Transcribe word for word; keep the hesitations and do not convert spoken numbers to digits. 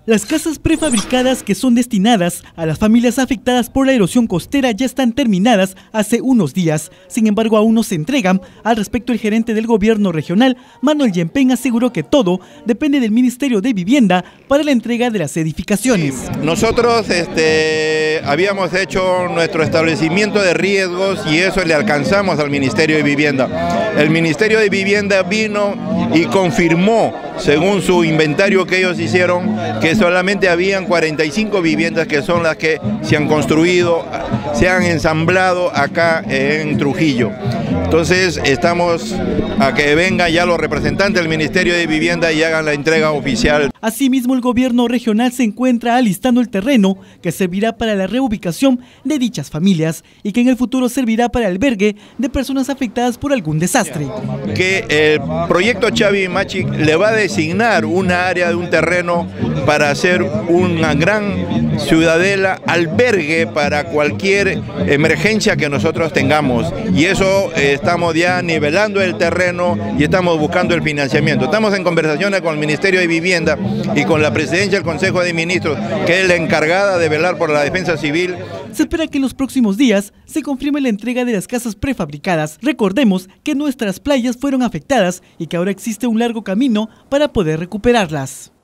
Las casas prefabricadas que son destinadas a las familias afectadas por la erosión costera ya están terminadas hace unos días. Sin embargo, aún no se entregan. Al respecto, el gerente del gobierno regional, Manuel Yempén, aseguró que todo depende del Ministerio de Vivienda para la entrega de las edificaciones. Sí, nosotros este, habíamos hecho nuestro establecimiento de riesgos y eso le alcanzamos al Ministerio de Vivienda. El Ministerio de Vivienda vino y confirmó, según su inventario que ellos hicieron, que solamente habían cuarenta y cinco viviendas que son las que se han construido, se han ensamblado acá en Trujillo. Entonces estamos a que vengan ya los representantes del Ministerio de Vivienda y hagan la entrega oficial. Asimismo, el gobierno regional se encuentra alistando el terreno que servirá para la reubicación de dichas familias y que en el futuro servirá para el albergue de personas afectadas por algún desastre. Que el proyecto Chavi Machi le va a designar una área de un terreno para hacer una gran ciudadela, albergue para cualquier emergencia que nosotros tengamos. Y eso eh, estamos ya nivelando el terreno y estamos buscando el financiamiento. Estamos en conversaciones con el Ministerio de Vivienda y con la Presidencia del Consejo de Ministros, que es la encargada de velar por la defensa civil. Se espera que en los próximos días se confirme la entrega de las casas prefabricadas. Recordemos que nuestras playas fueron afectadas y que ahora existe un largo camino para poder recuperarlas.